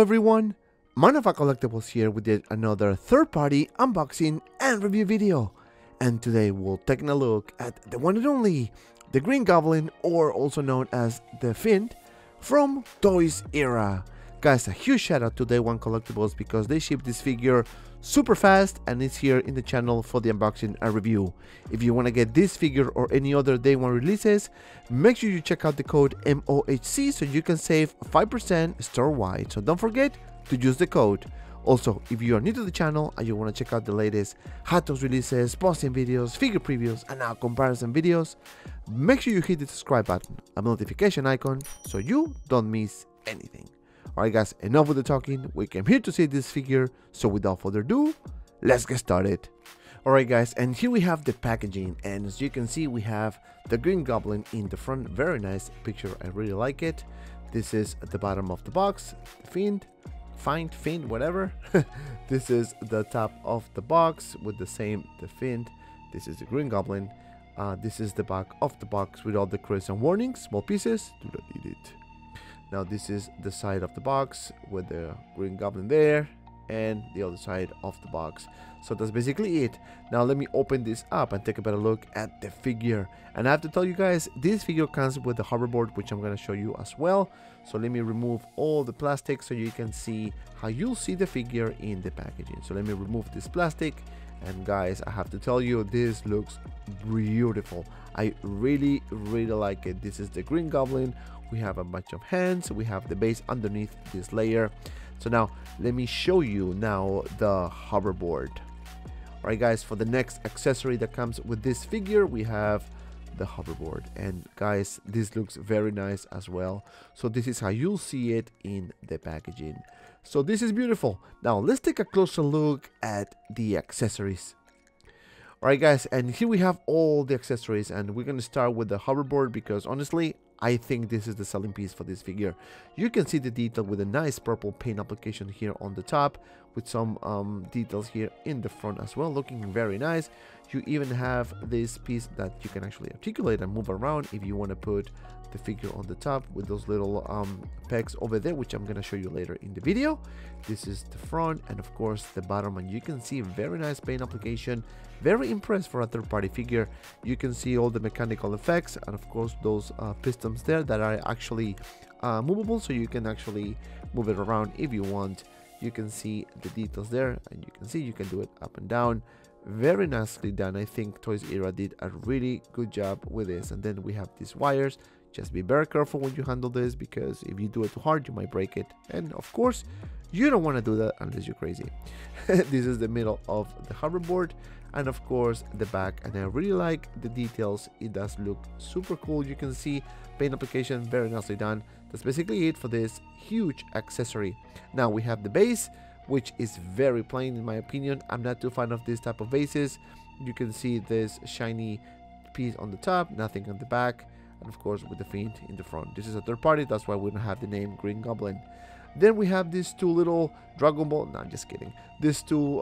everyone, Manava Collectibles here with yet another third-party unboxing and review video. And today we'll take a look at the one and only, the Green Goblin, or also known as the Fiend, from Toys Era. Guys, a huge shout out to Day One Collectibles because they shipped this figure super fast and it's here in the channel for the unboxing and review. If you want to get this figure or any other Day One releases, make sure you check out the code MOHC so you can save 5% store-wide. So don't forget to use the code. Also, if you are new to the channel and you want to check out the latest Hot Toys releases, posting videos, figure previews, and now comparison videos, make sure you hit the subscribe button and notification icon so you don't miss anything. Alright guys, enough with the talking, we came here to see this figure, so without further ado, let's get started. Alright guys, and here we have the packaging, and as you can see we have the Green Goblin in the front. Very nice picture, I really like it. This is at the bottom of the box, the Fiend, Fiend, whatever. This is the top of the box with the Fiend. This is the Green Goblin. This is the back of the box with all the credits and warnings, small pieces, do not eat it. Now this is the side of the box with the Green Goblin there and the other side of the box. So that's basically it. Now let me open this up and take a better look at the figure. And I have to tell you guys, this figure comes with the hoverboard, which I'm going to show you as well. So let me remove all the plastic so you can see how you'll see the figure in the packaging. So let me remove this plastic. And guys, I have to tell you, this looks beautiful. I really like it. This is the Green Goblin. We have a bunch of hands, we have the base underneath this layer. So now let me show you now the hoverboard. Alright guys, for the next accessory that comes with this figure, we have the hoverboard, and guys, this looks very nice as well. So this is how you'll see it in the packaging. So this is beautiful. Now let's take a closer look at the accessories. Alright guys, and here we have all the accessories, and we're going to start with the hoverboard because honestly I think this is the selling piece for this figure. You can see the detail with a nice purple paint application here on the top, with some details here in the front as well, looking very nice. You even have this piece that you can actually articulate and move around if you want to put the figure on the top with those little pegs over there, which I'm going to show you later in the video. This is the front and of course the bottom, and you can see very nice paint application. Very impressed for a third-party figure. You can see all the mechanical effects and of course those pistons there that are actually movable, so you can actually move it around if you want. You can see the details there, and you can see you can do it up and down. Very nicely done. I think Toys Era did a really good job with this. And then we have these wires. Just be very careful when you handle this, because if you do it too hard you might break it, and of course you don't want to do that unless you're crazy. This is the middle of the hoverboard, and of course the back, and I really like the details. It does look super cool. You can see paint application, very nicely done. That's basically it for this huge accessory. Now we have the base, which is very plain in my opinion. I'm not too fan of this type of bases. You can see this shiny piece on the top, nothing on the back, and of course with the Fiend in the front. This is a third party, that's why we don't have the name Green Goblin. Then we have these two little Dragon Ball, no, I'm just kidding, these two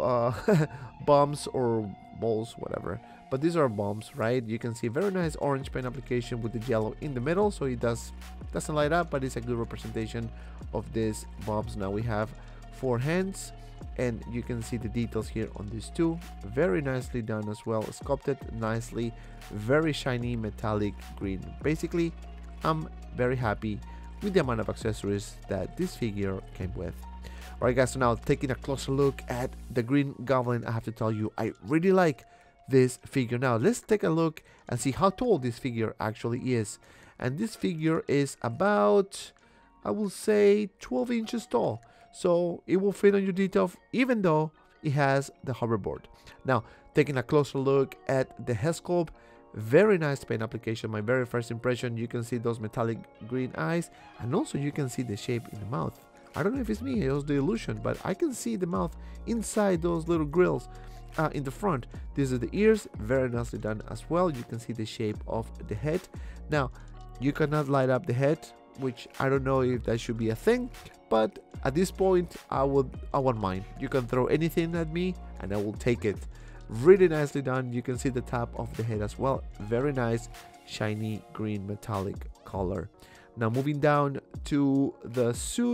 bombs or balls, whatever, but these are bombs, right? You can see very nice orange paint application with the yellow in the middle, so it doesn't light up, but it's a good representation of these bombs. Now we have 4 hands, and you can see the details here on these two. Very nicely done as well, sculpted nicely, very shiny metallic green. Basically, I'm very happy with the amount of accessories that this figure came with. Alright guys, so now taking a closer look at the Green Goblin, I have to tell you, I really like this figure. Now let's take a look and see how tall this figure actually is. And this figure is about, I will say, 12 inches tall. So it will fit on your detail even though it has the hoverboard. Now taking a closer look at the head sculpt, very nice paint application. My very first impression, you can see those metallic green eyes, and also you can see the shape in the mouth. I don't know if it's me, it was the illusion, but I can see the mouth inside those little grills in the front. These are the ears, very nicely done as well. You can see the shape of the head. Now you cannot light up the head, which I don't know if that should be a thing, but at this point I won't mind. You can throw anything at me and I will take it. Really nicely done. You can see the top of the head as well. Very nice shiny green metallic color. Now moving down to the suit,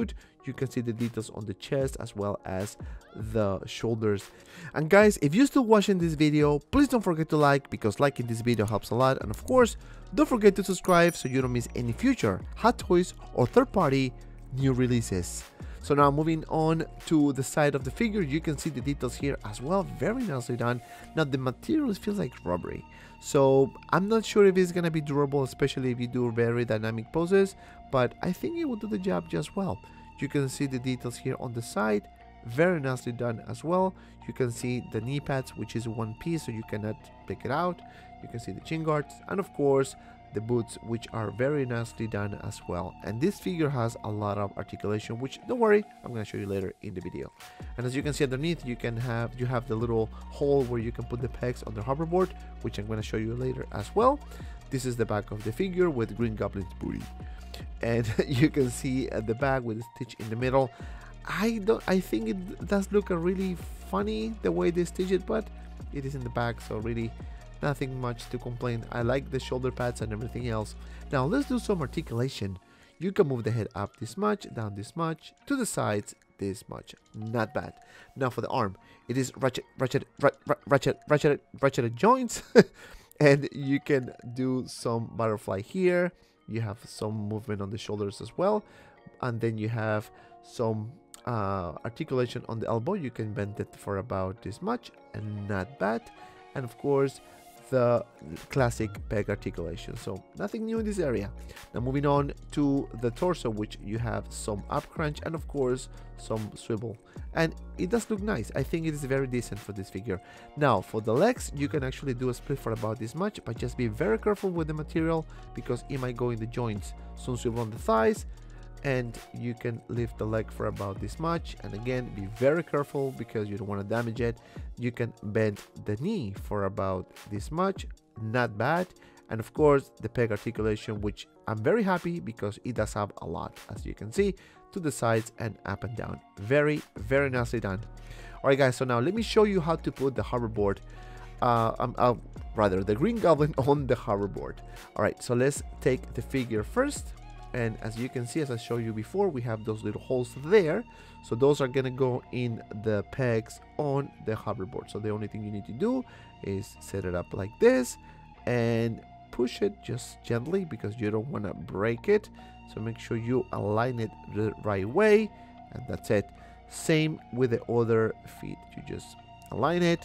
You can see the details on the chest as well as the shoulders. And guys, if you're still watching this video, please don't forget to like, because liking this video helps a lot. And of course, don't forget to subscribe so you don't miss any future Hot Toys or third-party new releases. So now moving on to the side of the figure, you can see the details here as well, very nicely done. Now the material feels like rubbery, so I'm not sure if it's gonna be durable, especially if you do very dynamic poses, but I think it will do the job just well. You can see the details here on the side, very nicely done as well. You can see the knee pads, which is one piece, so you cannot pick it out. You can see the chin guards, and of course the boots, which are very nicely done as well. And this figure has a lot of articulation, which don't worry, I'm going to show you later in the video. And as you can see underneath, you have the little hole where you can put the pegs on the hoverboard, which I'm going to show you later as well. This is the back of the figure with Green Goblin's booty, and you can see the bag with the stitch in the middle. I think it does look a really funny the way they stitch it, but it is in the back, so really nothing much to complain. I like the shoulder pads and everything else. Now let's do some articulation. You can move the head up this much, down this much, to the sides this much. Not bad. Now for the arm, it is ratcheted joints, and you can do some butterfly here. You have some movement on the shoulders as well, and then you have some articulation on the elbow. You can bend it for about this much, and not bad. And of course, the classic peg articulation, so nothing new in this area. Now moving on to the torso, which you have some up crunch and of course some swivel, and it does look nice. I think it is very decent for this figure. Now for the legs, you can actually do a split for about this much, but just be very careful with the material because it might go in the joints. Some swivel on the thighs, and you can lift the leg for about this much, and again be very careful because you don't want to damage it. You can bend the knee for about this much, not bad. And of course the peg articulation, which I'm very happy because it does have a lot, as you can see, to the sides and up and down. Very nicely done. Alright guys, so now let me show you how to put the hoverboard, rather the Green Goblin on the hoverboard. Alright, so let's take the figure first. And as you can see, as I showed you before, we have those little holes there, so those are gonna go in the pegs on the hoverboard. So the only thing you need to do is set it up like this and push it just gently because you don't want to break it. So make sure you align it the right way, and that's it. Same with the other feet. You just align it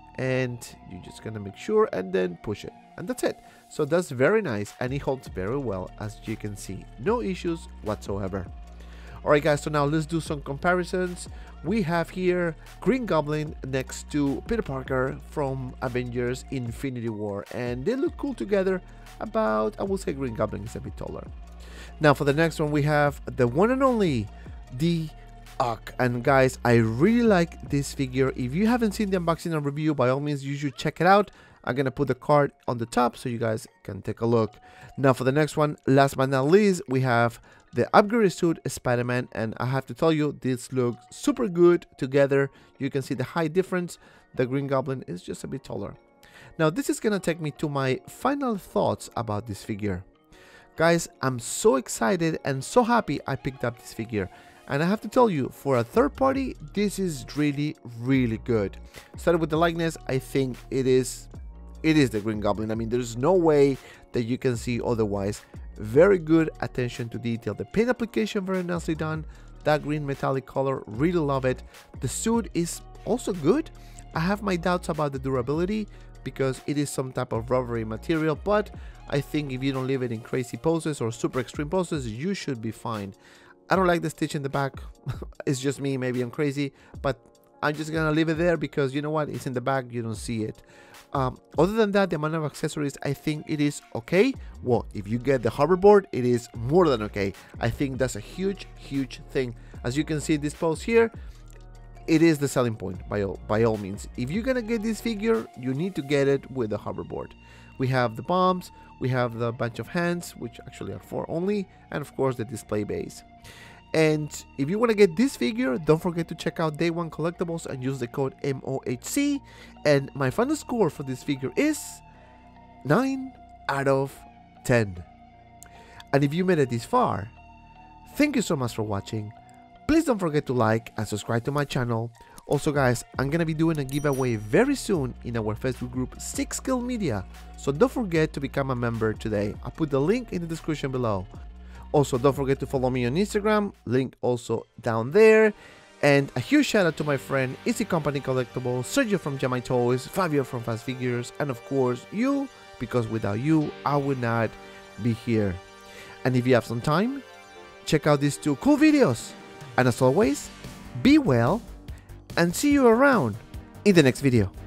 and you're just gonna make sure and then push it, and that's it. So that's very nice, and it holds very well, as you can see. No issues whatsoever. Alright guys, so now let's do some comparisons. We have here Green Goblin next to Peter Parker from Avengers Infinity War, and they look cool together. About, I will say Green Goblin is a bit taller. Now for the next one, we have the one and only the Hulk. And guys, I really like this figure. If you haven't seen the unboxing and review, by all means you should check it out. I'm gonna put the card on the top so you guys can take a look. Now for the next one, last but not least, we have the upgraded suit Spider-Man, and I have to tell you, this looks super good together. You can see the height difference. The Green Goblin is just a bit taller. Now this is gonna take me to my final thoughts about this figure. Guys, I'm so excited and so happy I picked up this figure. And I have to tell you, for a third party, this is really good. Started with the likeness, I think it is the Green Goblin. I mean, there's no way that you can see otherwise. Very good attention to detail. The paint application very nicely done. That green metallic color, really love it. The suit is also good. I have my doubts about the durability because it is some type of rubbery material, but I think if you don't leave it in crazy poses or super extreme poses, you should be fine. I don't like the stitch in the back. It's just me, maybe I'm crazy, but I'm just gonna leave it there because you know what, it's in the back, you don't see it. Other than that, the amount of accessories, I think it is okay. Well, if you get the hoverboard, it is more than okay. I think that's a huge thing. As you can see this pose here, it is the selling point by all means. If you're gonna get this figure, you need to get it with the hoverboard. We have the bombs, we have the bunch of hands, which actually are 4 only, and of course the display base. And if you want to get this figure, don't forget to check out Day One Collectibles and use the code MOHC. And my final score for this figure is 9 out of 10. And if you made it this far, thank you so much for watching. Please don't forget to like and subscribe to my channel. Also guys, I'm gonna be doing a giveaway very soon in our Facebook group 6 Skill Media, so don't forget to become a member today. I'll put the link in the description below. Also don't forget to follow me on Instagram, link also down there. And a huge shout out to my friend Easy Company Collectibles, Sergio from Jamai Toys, Fabio from Fast Figures, and of course you, because without you I would not be here. And if you have some time, check out these 2 cool videos. And as always, be well and see you around in the next video.